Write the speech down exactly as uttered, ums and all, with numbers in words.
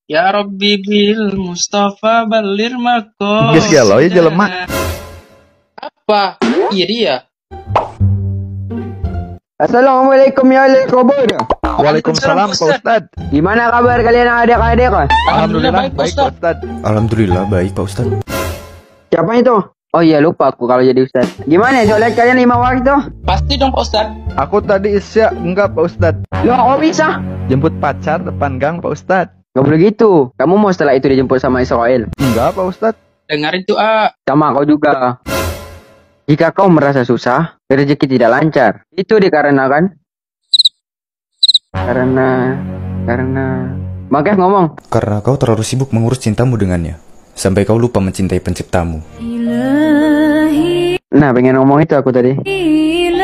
Ya Rabbi bil Mustafa balir mako. Geus galau ya jelema. Apa? Iya dia. Assalamualaikum ya ahli kubur. Waalaikumsalam Pak Ustadz. Gimana kabar kalian adik-adik? Alhamdulillah baik Pak Ustadz. Ustadz. Alhamdulillah baik Pak Ustadz. Siapa itu? Oh iya lupa aku kalau jadi ustaz. Gimana sholat kalian lima waktu? Pasti dong Pak Ustadz. Aku tadi isya enggak Pak Ustadz. Loh kok bisa? Jemput pacar depan gang Pak Ustadz. Gak boleh gitu. Kamu mau setelah itu dijemput sama Israel? Enggak Pak Ustadz. Dengarin tuh A. Sama kau juga. Jika kau merasa susah, rezeki tidak lancar. Itu dikarenakan karena karena makanya ngomong. Karena kau terlalu sibuk mengurus cintamu dengannya, sampai kau lupa mencintai penciptamu. Nah, pengen ngomong itu aku tadi.